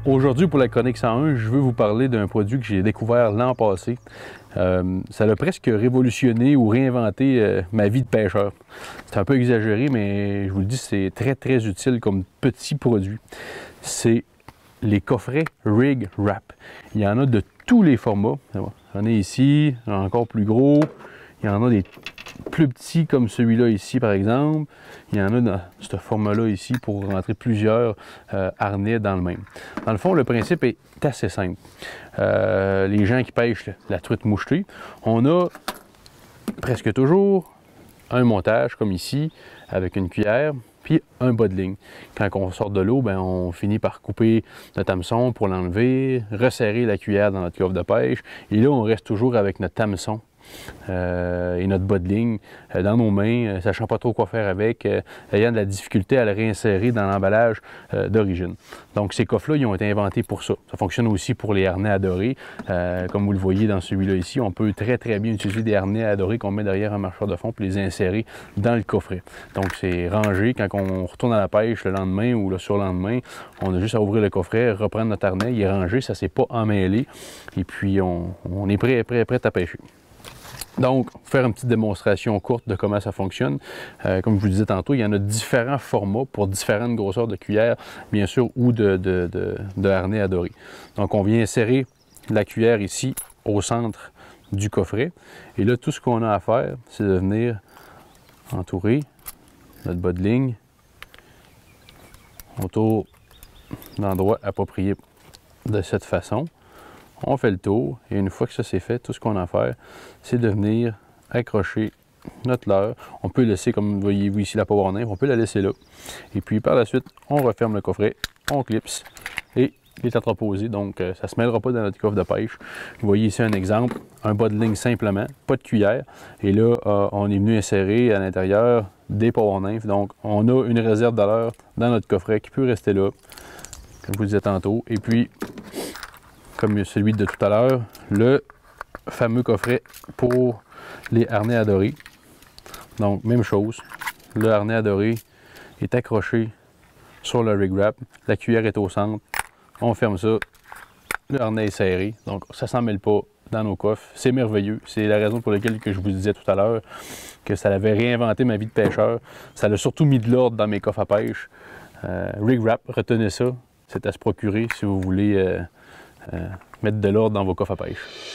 Aujourd'hui, pour la chronique 101, je veux vous parler d'un produit que j'ai découvert l'an passé. Ça a presque révolutionné ou réinventé ma vie de pêcheur. C'est un peu exagéré, mais je vous le dis, c'est très, très utile comme petit produit. C'est les coffrets Rig Wrap. Il y en a de tous les formats. J'en ai ici, encore plus gros. Il y en a des plus petits comme celui-là ici, par exemple. Il y en a dans ce format-là ici pour rentrer plusieurs harnais dans le même. Dans le fond, le principe est assez simple. Les gens qui pêchent la truite mouchetée, on a presque toujours un montage comme ici, avec une cuillère, puis un bas de ligne. Quand on sort de l'eau, ben, on finit par couper notre hameçon pour l'enlever, resserrer la cuillère dans notre coffre de pêche, et là, on reste toujours avec notre hameçon et notre bas de ligne dans nos mains, sachant pas trop quoi faire avec, ayant de la difficulté à le réinsérer dans l'emballage d'origine. Donc ces coffres-là, ils ont été inventés pour ça. Ça fonctionne aussi pour les harnais à dorer. Comme vous le voyez dans celui-là ici, on peut très très bien utiliser des harnais à dorer qu'on met derrière un marcheur de fond pour les insérer dans le coffret. Donc c'est rangé quand on retourne à la pêche le lendemain ou le surlendemain, on a juste à ouvrir le coffret, reprendre notre harnais, il est rangé, ça ne s'est pas emmêlé et puis on est prêt à pêcher. Donc, faire une petite démonstration courte de comment ça fonctionne. Comme je vous le disais tantôt, il y en a différents formats pour différentes grosseurs de cuillères, bien sûr, ou de harnais à dorer. Donc, on vient insérer la cuillère ici au centre du coffret. Et là, tout ce qu'on a à faire, c'est de venir entourer notre bas de ligne autour d'endroits appropriés de cette façon. On fait le tour et une fois que ça c'est fait, tout ce qu'on a à faire, c'est de venir accrocher notre leurre. On peut laisser, comme voyez-vous ici, la power nymphe, on peut la laisser là. Et puis par la suite, on referme le coffret, on clipse et il est entreposé, donc ça ne se mêlera pas dans notre coffre de pêche. Vous voyez ici un exemple, un bas de ligne simplement, pas de cuillère. Et là, on est venu insérer à l'intérieur des power nymphes. Donc on a une réserve de leurre dans notre coffret qui peut rester là, comme je vous disais tantôt. Et puis, comme celui de tout à l'heure, le fameux coffret pour les harnais à dorer. Donc, même chose, le harnais à dorer est accroché sur le Rig Wrap, la cuillère est au centre, on ferme ça, le harnais est serré, donc ça ne s'en mêle pas dans nos coffres. C'est merveilleux, c'est la raison pour laquelle que je vous disais tout à l'heure que ça avait réinventé ma vie de pêcheur. Ça a surtout mis de l'ordre dans mes coffres à pêche. Rig Wrap, retenez ça, c'est à se procurer si vous voulez mettre de l'ordre dans vos coffres à pêche.